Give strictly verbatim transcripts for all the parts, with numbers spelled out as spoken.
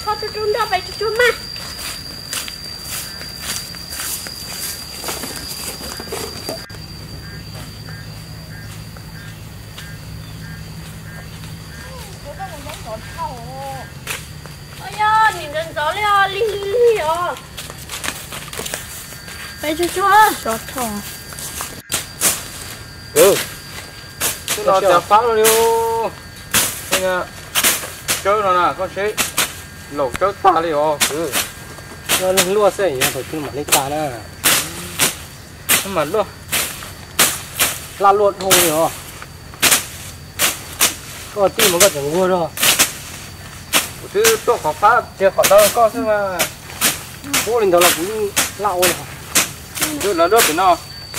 sao chú chú đó vậy chú chú mà ôi ya nhìn đến gió leo li li li à vậy chú chú gió thòng ừ chú nó chả phá rồi điêu đây nè chơi nó nè con chế lẩu chơi ta đi ô ừ nó lúa xe gì thôi chứ mà lấy ta nè mà luôn la luộc thôi rồi có tí mà có chẳng mua đâu chứ tôi khó phá chưa khó đâu có chứ mà bố lên đó là cũng lạo rồi chứ là đốt thì nó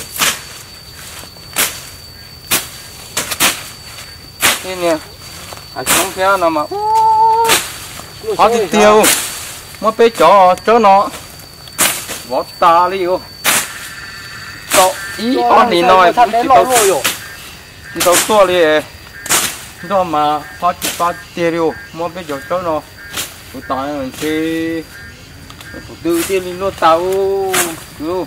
thế nè à không theo nào mà khó thì tiêu mà bé chó chó nó vót ta đi ô cậu ý con thì nói thật đấy lòi rồi thì tao xua đi đó mà khó chỉ ba tiêu mà bé chó chó nó tụi tao mình chơi tụi tự tiêu đi nó tao cứ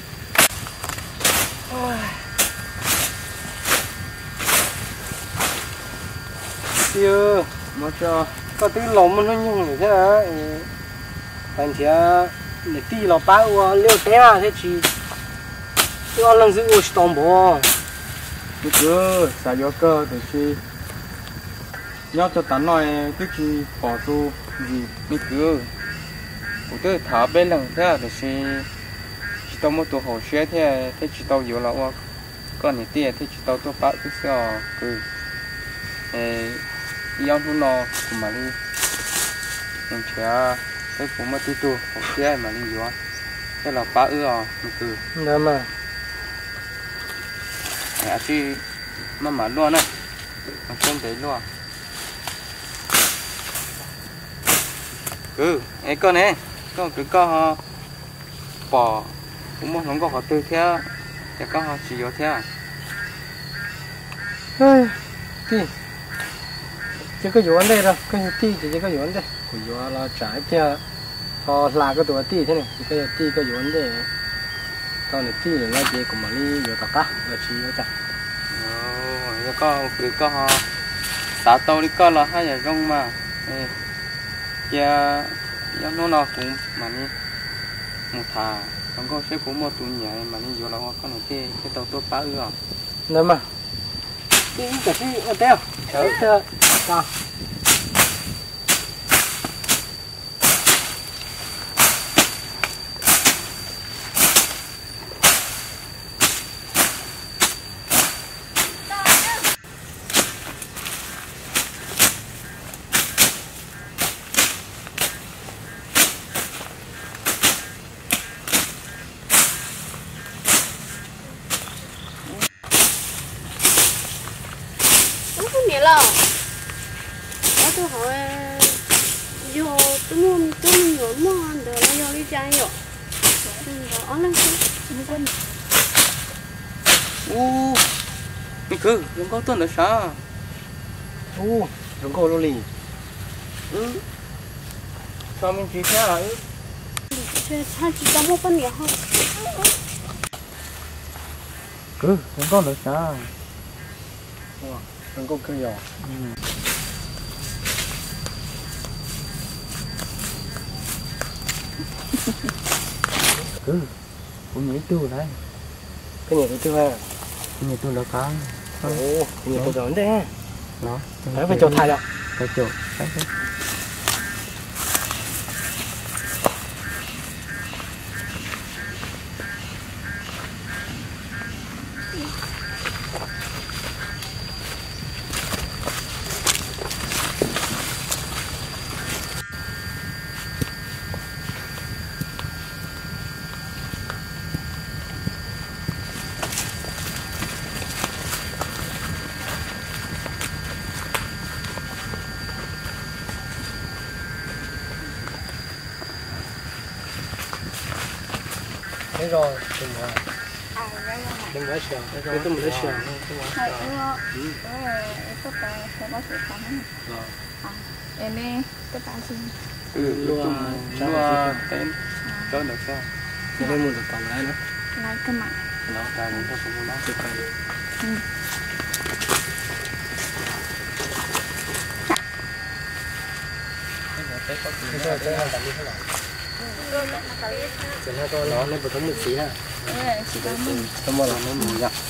tiêu mà cho có tí lồng nó nhung rồi thế à anh chị để tí là bao liêu thế à thế chị tôi lần giữ ôi tôm bò cứ cứ xài gió cơ để chi nhớ cho tán nói cứ chi bỏ tu gì mới cứ tôi tôi thả bên lần thế để chi chỉ tao một tổ hồ xe thế thế chỉ tao nhiều là ô con này tiền thế chỉ tao tôi bắt cái xe cứ yêu nó nó mà đi mình sẽ cái cũng mà tu tu hồ xe mà đi vô thế là phá ư à mình cứ đó mà à chứ mà mà luôn này mà xem thấy luôn ừ ấy con này con cứ có bỏ cũng muốn không có họ tư theo để có họ chỉ có theo tí chỉ có vấn đề đâu cái tí chỉ có vấn đề của vô là trái kia họ là cái tuổi tí thế này chỉ cái tí có vấn đề tao này tí là gì cũng mà đi vô tao cá là chỉ có chả rồi có cứ có họ xả tàu đi có là hai giờ rong mà kia giống nó nó cũng mà đi một thà không có sẽ cũng một tuổi nhảy mà đi vô là họ có này cái cái tàu tôi phá ư à đấy mà tí cái gì ở đây chờ chờ sao nghĩa là đó tôi hỏi vô tôi muốn tôi muốn nhớ món được là vô đi chơi rồi đó lên xuống u mình cứ đừng có tuần nữa sao u đừng có lô lì ừ sao mình chỉ thế à chơi hai chỉ có một phần nữa không cứ đừng có nữa sao đừng có cơ nhỏ cứ cũng nhảy tu đấy cái nhảy tu à nhảy tu là có ồ nhảy tu rồi đấy đó phải phải cho thay đâu phải cho phải thế rồi đừng quá đừng quá sờ cái tôi muốn sờ em đi tất cả xin ừ lúa lúa tên cho được sao cái này muốn được tầm lại nữa lại cái mặt nó ta muốn cho nó cái cái nó có nó nó bớt một xí ha tao mua là nó mùi nhá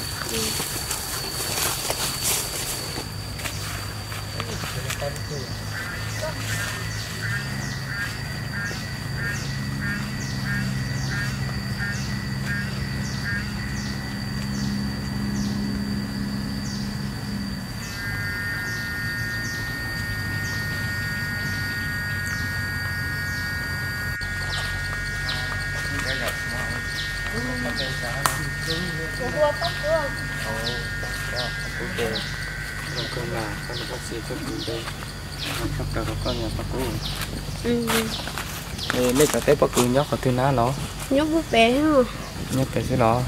Ủa tóc chưa? Rồi con là con bác sĩ cho chúng tôi sắp tới con nhà bác cô ừ mấy cái tép bác cô nhóc ở thứ ná nó Nhóc bút bé ha nhóc cái thứ đó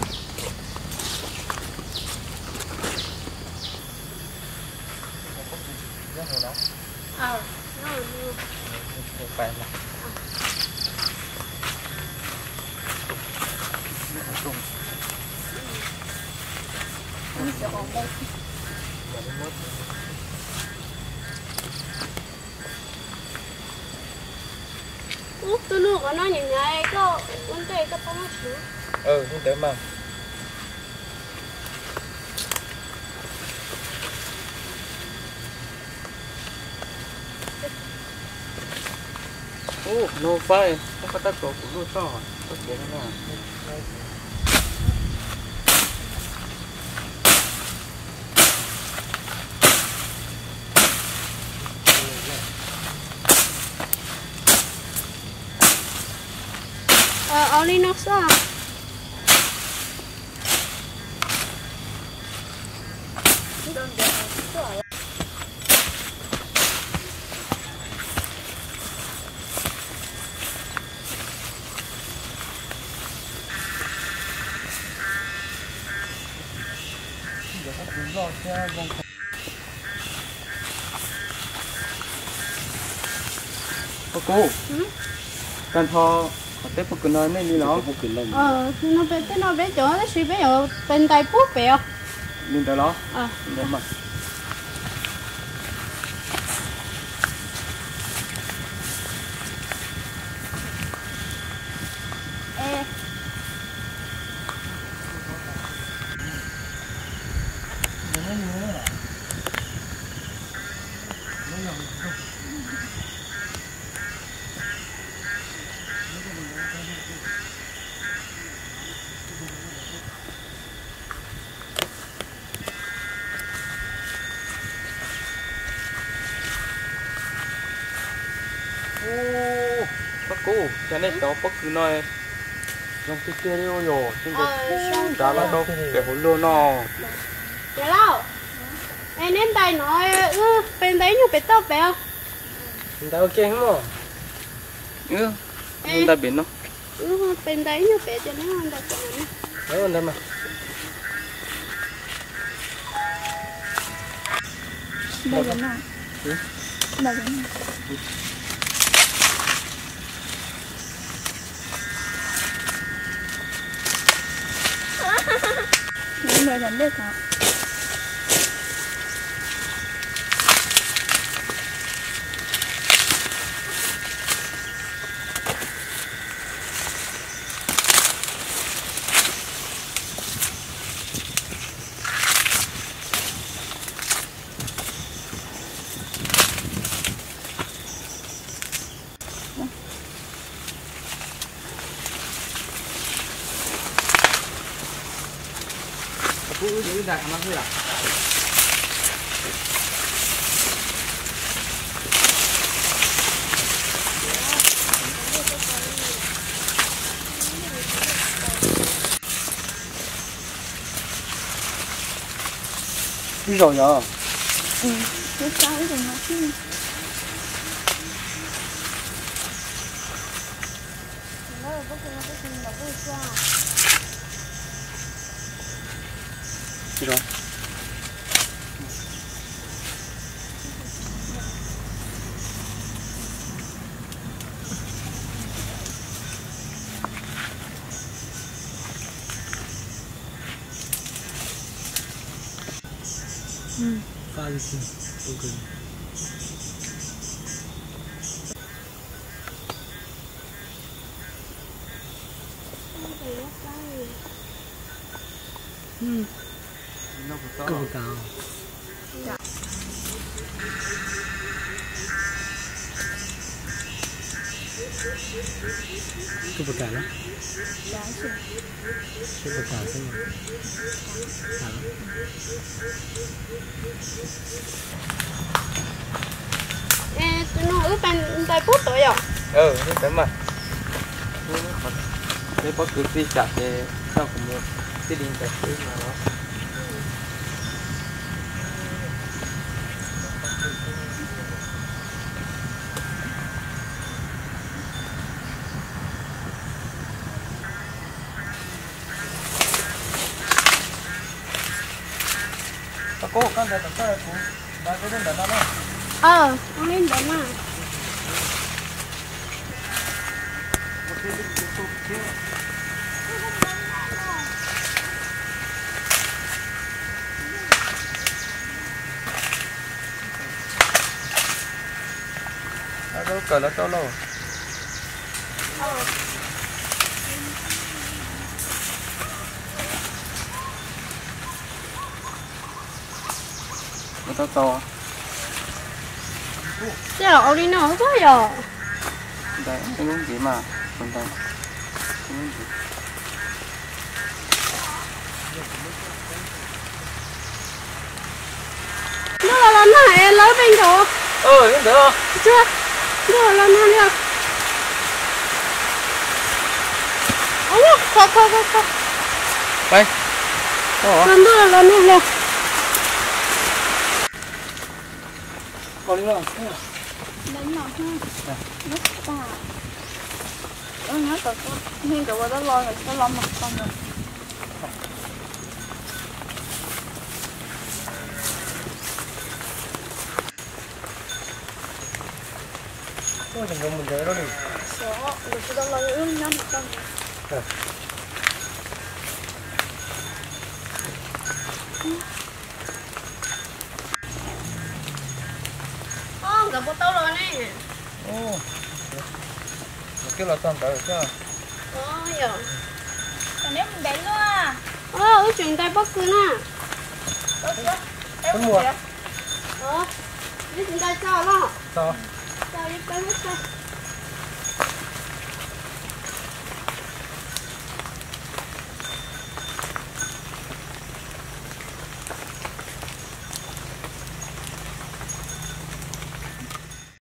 ờ nó phải mà úp tôi nuôi của nó nhìn nhảy có vấn đề có tao nó chịu ừ không tới mà ô no phải không có tác của nó to có thể nó là ờ ở đi nó sao cô cô cần thò tép bác cô nói này đi nó ờ nó bé cái nó bé chỗ nó suy bé ở bên tay bút bé lên tới đó ờ lên mà ê bác cô cho nên đó bác cứ nói trong cái kia đi ôi dồi nhưng mà ờ đã là đâu để hôn lô nó dạ đâu em nên tay nói ừ bên đấy như bé tóc bé người ta ok không ạ ừ nhưng ta biết nó ừ bên đấy như bé cho nên không được cái đấy còn đâu mà đây là nào đây là nào những người làm được hả cô giữ đại nó thôi à đi rồi nhở ừ cái sao rồi nó chứ nó là bốc nó bốc nó bốc sao đi rồi pha đi xin ok Ừ. nó có câu cao câu bạc cả đó câu bạc cả xem nào Ê, tụi nó ướp bên tay bút rồi à? ừ đúng mà nếu có cứ đi chặt thì sao cũng được cái điện chặt cái mà nó cô con để tập cái cũng đã có đến đó đó Ờ, con lên đó mà. nó đâu cỡ là to lâu nó to to Thế là ông đi nào quá giờ? đấy cái đúng gì mà còn đây cái đúng gì Nó là lần này lấy bên chỗ. ừ đến được không Chưa? Nó là lần này được. Ôi, khó khó khó khó. đây có hả Lần đó là lần này được. còn đi đâu Đánh nào ha? Rất ta. Ôi nói thật quá. Nên cậu đó lo rồi, nó lo mặt con rồi. ôi chẳng có mình đấy đó đi Sợ, rồi tôi đâu lo ướm nhau mặt con. Con gặp một tao rồi nè. ô cái là toàn tới chưa Ôi giờ. Còn nếu mình đánh luôn à? Ờ, ước chuyện tay bất cứ nè. Tốt quá. Em Đúng không rồi. biết. Ờ, ước chuyện tay sao đó. sao Sao đi tới hết sao?